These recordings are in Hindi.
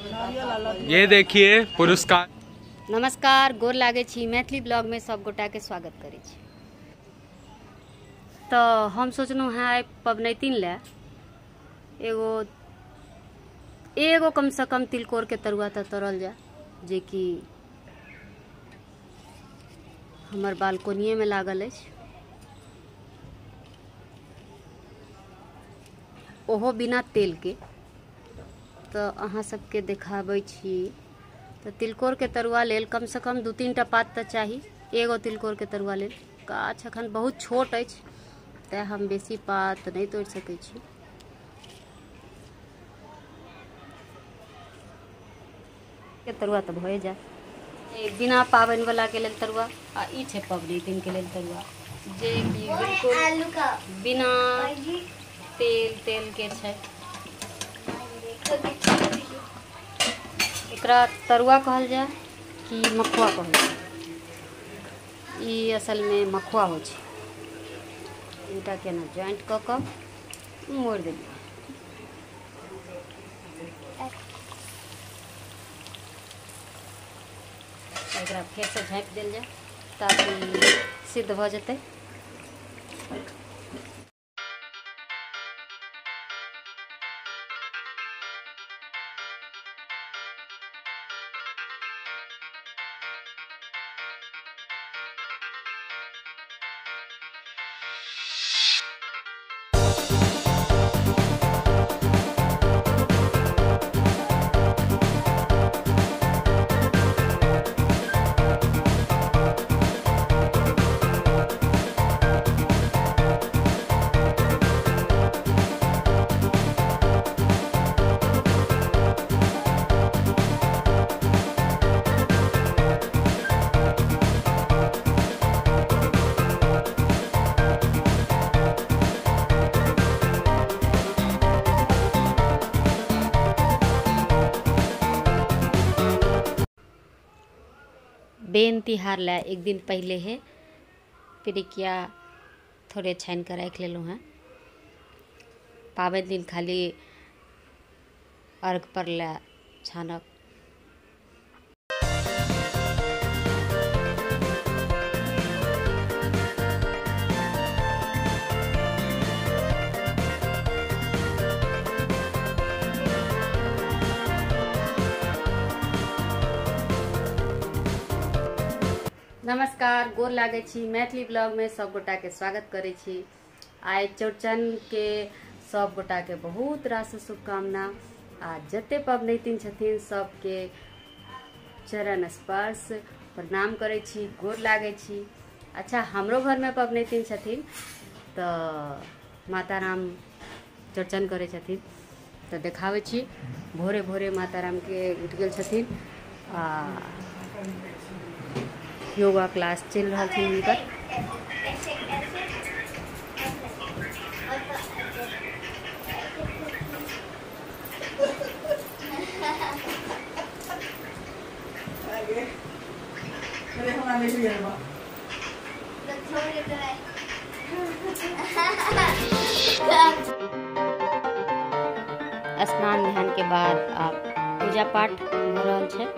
ये देखिए पुरस्कार। नमस्कार, गोर लागे छी। मैथिली ब्लॉग में सब गोटा के स्वागत करे छी। तो हम सोचलहुँ हैं पबनैतिन ले एगो कम से कम तिलकोर के तरुआ तो तरल जाए, जे कि हमर बालकोनिए में लागल अछि। ओहो बिना तेल के। तो अहाँ सबके देखाबै छी। तो तिलकोर के तरुआ लेल कम से कम 2-3 टा पात तो चाही। एगो तिलकोर के तरुआ लेल गाछ अखन बहुत छोट अछि, तैं हम बेसी पात नहीं तोड़ सकै छी। के तरुआ तो भए जाए। बिना पाबनि वाला के लेल तरुआ आ ई छै पबनैतिन के लेल तरुआ, जे कि बिल्कुल बिना तेल के छै। एकरा तरुआ कहल जाए कि मखुआ कहल जाए। ई असल में मखुआ हो छै। इनका केना जॉइंट क के मोड़ देलिए। एकरा फेर से झाँपि देल जाए ताकि सिद्ध भ जेतै। बेन तिहार ला एक दिन पहले है पिरिकिया थोड़े छान कर रख लेलूँ हैं। पाबनि दिन खाली अर्घ पर ला छानब। नमस्कार, गोर लागे छी। मैथिली ब्लॉग में सब गोटा के स्वागत करे छी। आइ चौड़चन के सब गोटा के बहुत रास शुभकामना। आ जते पबनैतिन छथिन सबके चरण स्पर्श प्रणाम करे छी, गोर लागे छी। अच्छा, हमरो घर में पबनैतिन छथिन तो माता राम चौड़चन करे छथिन, तो देखावे छी। भोरे भोरे माता राम के उठ गेल छथिन आ योगा क्लास चल रहा है हुनकर। स्नान ध्यान के बाद आप पूजा पाठ हो रहा है।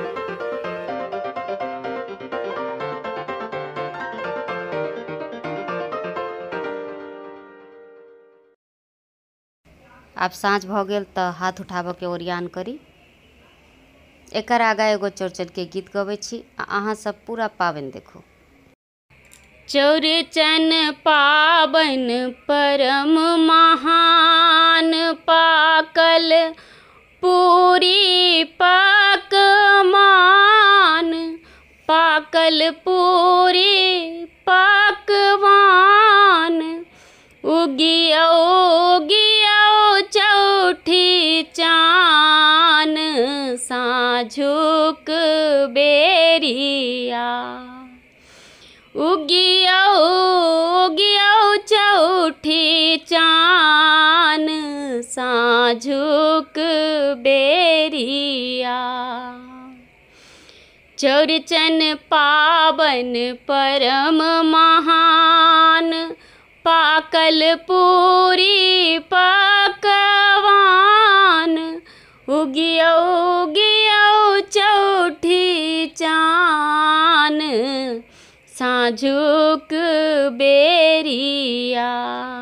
आप साँझ भ गेल तो हाथ उठाबऽ के ओरियान करी। एकर आगा एगो चौड़चन के गीत गबै छी, अहाँ सब पूरा पाबनि देखो। चौड़चन पाबनि परम महान, पाकल पूरी पकवान, पाकल पूरी पकवान। उगियो उगियो चौठी चान, साँझुक बेरिया। उगियो उगियो चौठी चान, साँझुक बेरिया। चौड़चन पाबनि परम महान, पाकल पूरी पकवान। उगियो उगियो चौठी चान साँझुक बेरिया।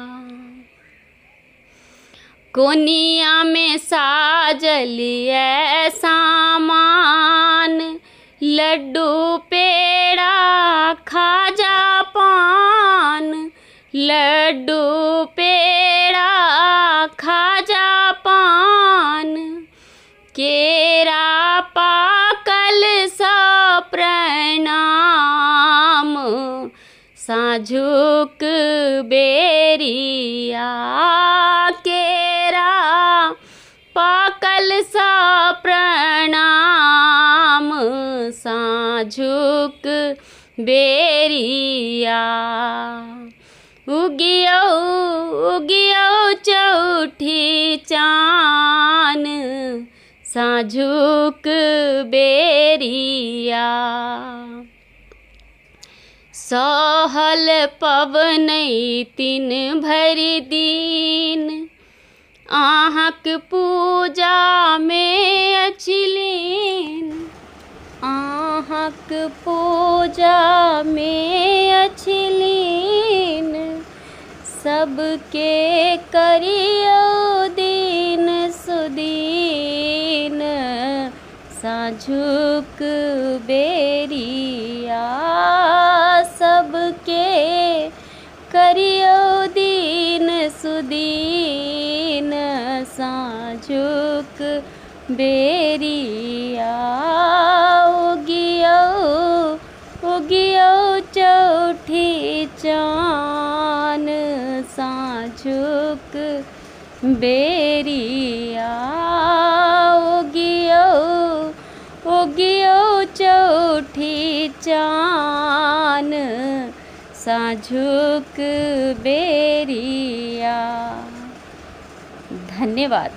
कोनिया में साजलिए सामान लड्डू पेड़ा खाजा पान। लड्डू पेड़ा खाजा पान केरा पाकल सा प्रणाम साँझुक बेरिया। केरा पाकल सा प्रणाम साँझुक बेरिया। उगियो उगियो चौठी चान साँझुक बेरिया। सहल पवनई तीन भरि दिन अहाँक पूजा में अछिलीन। अहाँक पूजा में अछिलीन सबके करियो दिन सुदीन साँझुक बेरिया। सबके करियो दिन सुदीन साँझुक बेरिया। उगियो उगियो चौठी चान साँझुक बेरिया। उगियो उगियो चौठी चान साँझुक बेरिया। धन्यवाद।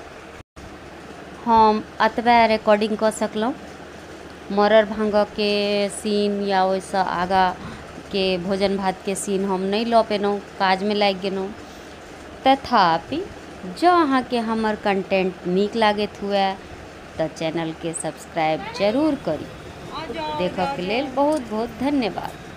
हम अतबे रिकॉर्डिंग कर सकलहुँ। मरर भांग के सीन या वैसा आगा के भोजन भात के सीन हम नहीं लऽ पेलहुँ, काज में लागि गेलहुँ। तथापि जँ अहाँके हमर कंटेंट नीक लागैत हुए तऽ चैनल के सब्सक्राइब जरूर करी। देखऽ के लेल बहुत बहुत धन्यवाद।